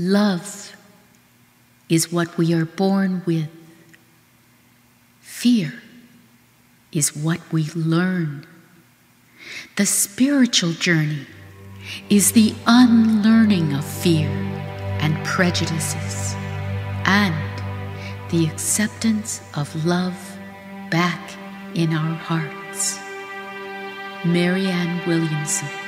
Love is what we are born with. Fear is what we learn. The spiritual journey is the unlearning of fear and prejudices, and the acceptance of love back in our hearts. Marianne Williamson.